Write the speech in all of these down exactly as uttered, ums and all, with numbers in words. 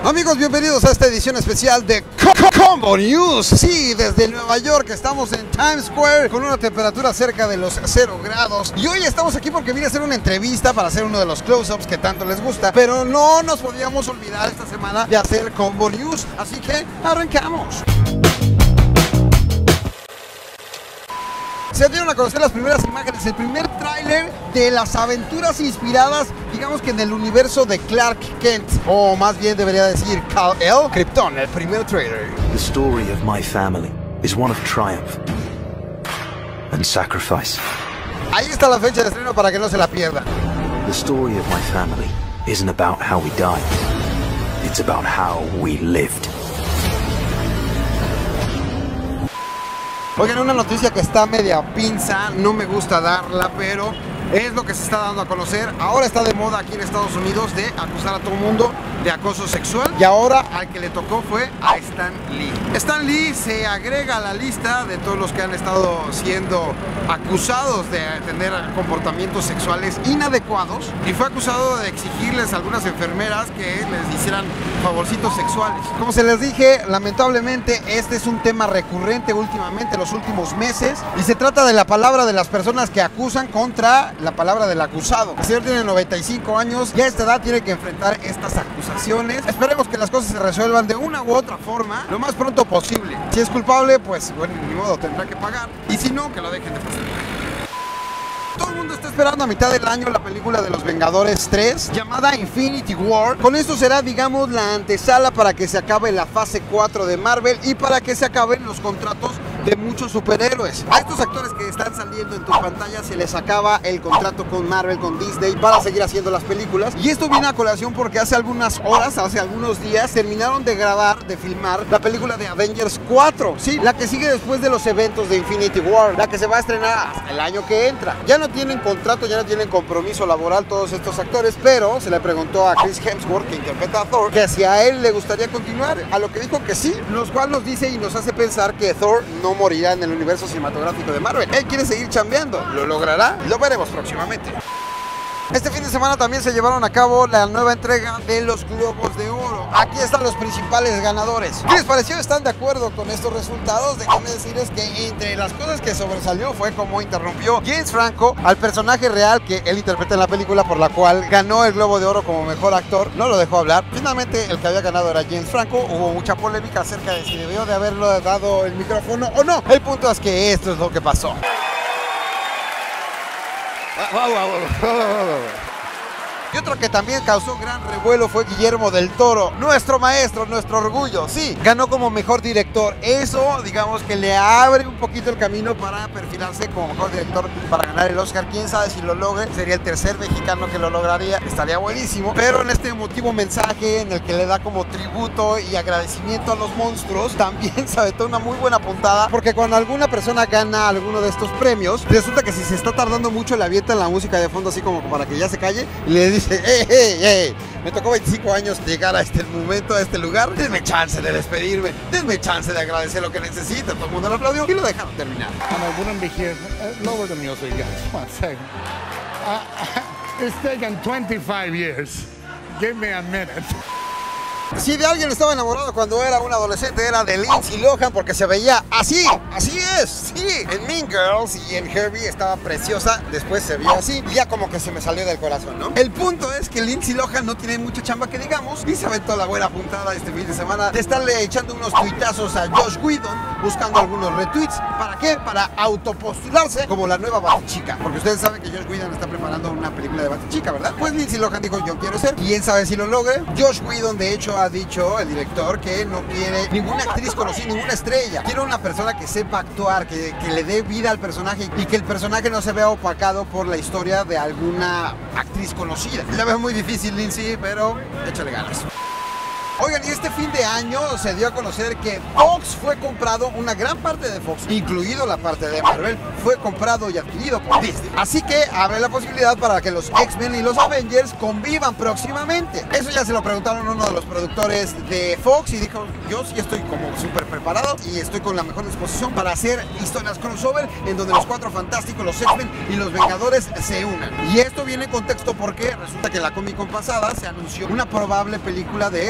Amigos, bienvenidos a esta edición especial de Combo News. Sí, desde Nueva York estamos en Times Square con una temperatura cerca de los cero grados. Y hoy estamos aquí porque vine a hacer una entrevista para hacer uno de los close-ups que tanto les gusta. Pero no nos podíamos olvidar esta semana de hacer Combo News. Así que arrancamos. Se dieron a conocer las primeras imágenes, el primer tráiler de las aventuras inspiradas, digamos que en el universo de Clark Kent, o más bien debería decir Kal-El, Krypton, el primer tráiler. The story of my family is one of triumph and sacrifice. Ahí está la fecha de estreno para que no se la pierdan. The story of my family isn't about how we died. It's about how we lived. Oigan, una noticia que está media pinza, no me gusta darla, pero es lo que se está dando a conocer. Ahora está de moda aquí en Estados Unidos de acusar a todo el mundo de acoso sexual. Y ahora al que le tocó fue a Stan Lee. Stan Lee se agrega a la lista de todos los que han estado siendo acusados de tener comportamientos sexuales inadecuados. Y fue acusado de exigirles a algunas enfermeras que les hicieran favorcitos sexuales. Como se les dije, lamentablemente este es un tema recurrente últimamente, los últimos meses. Y se trata de la palabra de las personas que acusan contra la palabra del acusado. El señor tiene noventa y cinco años y a esta edad tiene que enfrentar estas acusaciones. Esperemos que las cosas se resuelvan de una u otra forma lo más pronto posible. Si es culpable, pues bueno, ni modo, tendrá que pagar. Y si no, que lo dejen de pasar. Todo el mundo está esperando a mitad del año la película de los Vengadores tres, llamada Infinity War. Con esto será, digamos, la antesala para que se acabe la fase cuatro de Marvel y para que se acaben los contratos de muchos superhéroes. A estos actores que están saliendo en tu pantalla se les acaba el contrato con Marvel, con Disney, para seguir haciendo las películas. Y esto viene a colación porque hace algunas horas, hace algunos días, terminaron de grabar, de filmar la película de Avengers cuatro. Sí, la que sigue después de los eventos de Infinity War, la que se va a estrenar hasta el año que entra. Ya no tienen contrato, ya no tienen compromiso laboral todos estos actores, pero se le preguntó a Chris Hemsworth, que interpreta a Thor, que si a él le gustaría continuar, a lo que dijo que sí, lo cual nos dice y nos hace pensar que Thor no morirá en el universo cinematográfico de Marvel. Él quiere seguir chambeando, ¿lo logrará? Lo veremos próximamente. Este fin de semana también se llevaron a cabo la nueva entrega de los Globos de Oro. Aquí están los principales ganadores. ¿Qué les pareció? ¿Están de acuerdo con estos resultados? Déjenme decirles que entre las cosas que sobresalió fue cómo interrumpió James Franco al personaje real que él interpreta en la película, por la cual ganó el Globo de Oro como mejor actor. No lo dejó hablar. Finalmente el que había ganado era James Franco. Hubo mucha polémica acerca de si debió de haberlo dado el micrófono o no. El punto es que esto es lo que pasó. Y otro que también causó gran revuelo fue Guillermo del Toro, nuestro maestro, nuestro orgullo. Sí, ganó como mejor director. Eso, digamos que le abre un poquito el camino para perfilarse como mejor director para ganar el Oscar. Quién sabe si lo logre. Sería el tercer mexicano que lo lograría. Estaría buenísimo. Pero en este emotivo mensaje en el que le da como tributo y agradecimiento a los monstruos, también se aventó una muy buena puntada. Porque cuando alguna persona gana alguno de estos premios, resulta que si se está tardando mucho le avientan la música de fondo así como para que ya se calle y le dice: Hey, hey, hey, me tocó veinticinco años llegar a este momento, a este lugar. Denme chance de despedirme, denme chance de agradecer lo que necesita. Todo el mundo lo aplaudió y lo dejaron terminar. And I wouldn't be here. Uh, lower the music, guys. One second. Uh, it's taken twenty-five years. Give me a minute. Si de alguien estaba enamorado cuando era un adolescente, era de Lindsay Lohan, porque se veía así, así es, sí. En Mean Girls y en Herbie estaba preciosa, después se vio así y ya como que se me salió del corazón, ¿no? El punto es que Lindsay Lohan no tiene mucha chamba que digamos y se aventó la buena puntada este fin de semana de estarle echando unos tuitazos a Josh Whedon, buscando algunos retweets. ¿Para qué? Para autopostularse como la nueva Batichica, porque ustedes saben que Josh Whedon está preparando una película de Batichica, ¿verdad? Pues Lindsay Lohan dijo: yo quiero ser. ¿Quién sabe si lo logre? Josh Whedon, de hecho, ha dicho, el director, que no quiere ninguna actriz conocida, ninguna estrella. Quiere una persona que sepa actuar, que, que le dé vida al personaje y que el personaje no se vea opacado por la historia de alguna actriz conocida. La veo muy difícil, Lindsay, pero échale ganas. Oigan, y este fin de año se dio a conocer que Fox fue comprado, una gran parte de Fox, incluido la parte de Marvel, fue comprado y adquirido por Disney. Así que abre la posibilidad para que los X-Men y los Avengers convivan próximamente. Eso ya se lo preguntaron a uno de los productores de Fox y dijo: yo sí estoy como súper preparado y estoy con la mejor disposición para hacer historias crossover en donde los Cuatro Fantásticos, los X-Men y los Vengadores se unan. Y esto viene en contexto porque resulta que en la Comic Con pasada se anunció una probable película de Doctor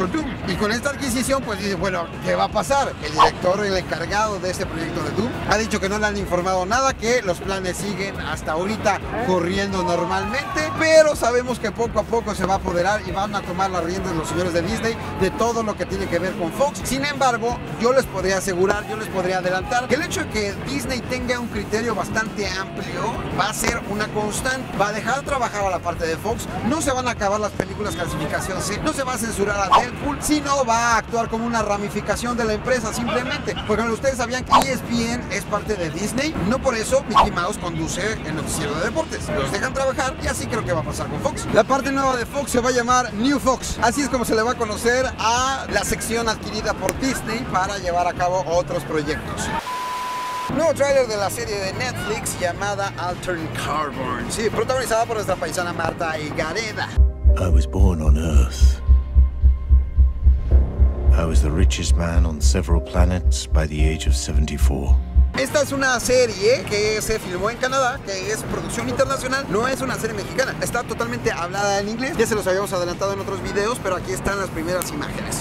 Doctor Doom. Y con esta adquisición, pues dice, bueno, ¿qué va a pasar? El director, el encargado de este proyecto de Doom, ha dicho que no le han informado nada, que los planes siguen hasta ahorita corriendo normalmente, pero sabemos que poco a poco se va a apoderar y van a tomar las riendas los señores de Disney de todo lo que tiene que ver con Fox. Sin embargo, yo les podría asegurar, yo les podría adelantar que el hecho de que Disney tenga un criterio bastante amplio va a ser una constante, va a dejar trabajar a la parte de Fox, no se van a acabar las películas clasificación C, no se va a censurar a Deadpool, sino va a actuar como una ramificación de la empresa simplemente, porque ustedes sabían que E S P N es parte de Disney, no por eso Mickey Mouse conduce el noticiero de deportes, los dejan trabajar y así creo que va a pasar con Fox. La parte nueva de Fox se va a llamar New Fox, así es como se le va a conocer a la sección adquirida por Disney para llevar a cabo otros proyectos. Nuevo tráiler de la serie de Netflix llamada Altered Carbon, sí, protagonizada por nuestra paisana Marta Higareda. I was born on Earth. I was the richest man on several planets by the age of seventy-four. Esta es una serie que se filmó en Canadá, que es producción internacional, no es una serie mexicana, está totalmente hablada en inglés, ya se los habíamos adelantado en otros videos, pero aquí están las primeras imágenes.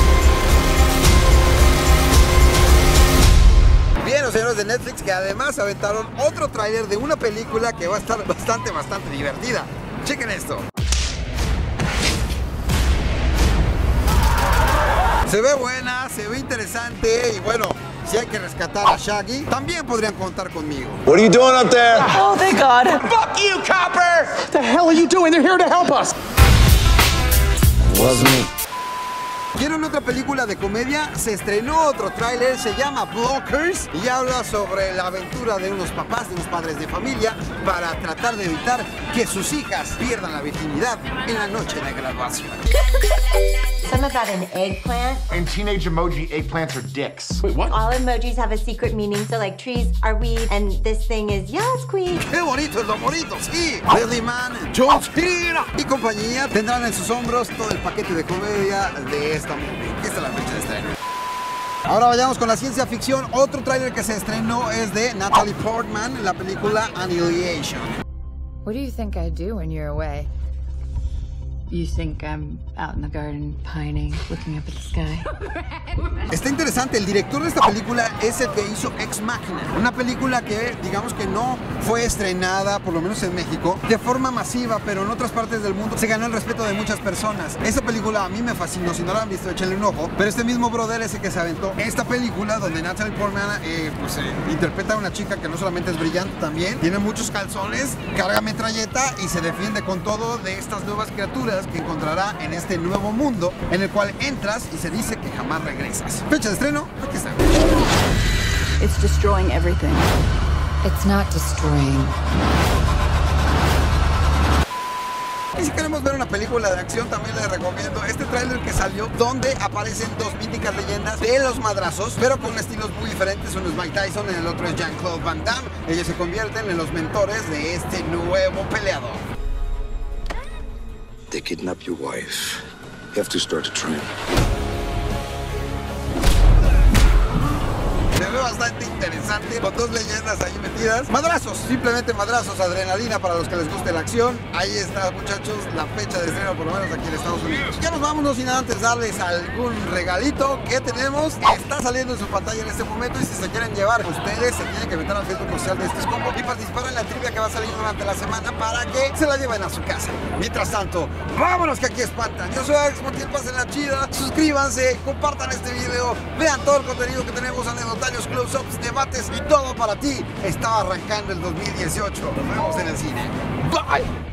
Bien, los señores de Netflix que además aventaron otro tráiler de una película que va a estar bastante, bastante divertida. Chequen esto. Se ve buena, se ve interesante y bueno, si hay que rescatar a Shaggy, también podrían contar conmigo. What are you doing up there? Oh, thank God. Fuck you, copper! What the hell are you doing? They're here to help us. Wasn't me. ¿Quieren otra película de comedia? Se estrenó otro tráiler, se llama Blockers y habla sobre la aventura de unos papás, de unos padres de familia para tratar de evitar que sus hijas pierdan la virginidad en la noche de graduación. Some about an eggplant. In teenage emoji, eggplants are dicks. Wait, what? All emojis have a secret meaning, so like trees are weed, and this thing is yes, queen. ¡Qué bonito es lo bonito! ¡Sí! Leslie Mann, John Cena y compañía tendrán en sus hombros todo el paquete de comedia de esta movie. Esta es la fecha de estreno. Ahora vayamos con la ciencia ficción. Otro tráiler que se estrenó es de Natalie Portman, la película Annihilation. What do you think I do when you're away? You think I'm out in the garden pining, looking up at the sky? Está interesante, el director de esta película es el que hizo Ex Machina, una película que digamos que no fue estrenada, por lo menos en México, de forma masiva, pero en otras partes del mundo se ganó el respeto de muchas personas. Esta película a mí me fascinó, si no la han visto, échenle un ojo, pero este mismo brother es el que se aventó esta película donde Natalie Portman eh, pues, eh, interpreta a una chica que no solamente es brillante, también tiene muchos calzones, carga metralleta y se defiende con todo de estas nuevas criaturas que encontrará en este nuevo mundo en el cual entras y se dice que jamás regresas. Fecha de estreno, aquí está. It's destroying everything. It's not destroying. Y si queremos ver una película de acción, también les recomiendo este tráiler que salió, donde aparecen dos míticas leyendas de los madrazos, pero con estilos muy diferentes. Uno es Mike Tyson, y el otro es Jean-Claude Van Damme. Ellos se convierten en los mentores de este nuevo peleador. They kidnap your wife. You have to start a trend. Se ve bastante interesante, con dos leyendas ahí metidas. Madrazos, simplemente madrazos, adrenalina para los que les guste la acción. Ahí está, muchachos, la fecha de estreno, por lo menos aquí en Estados Unidos. Ya nos vamos, no sin antes darles algún regalito que tenemos. Está saliendo en su pantalla en este momento y si se quieren llevar, ustedes se tienen que meter al Facebook oficial de Este Combo y participar en la trivia que va a salir durante la semana para que se la lleven a su casa. Mientras tanto, vámonos que aquí espantan. Yo soy Alex Montiel, pasen la chida, suscríbanse, compartan este video, vean todo el contenido que tenemos, anecdotarios, close-ups, debates y todo para ti. Estaba arrancando el dos mil dieciocho. Nos vemos en el cine. Bye.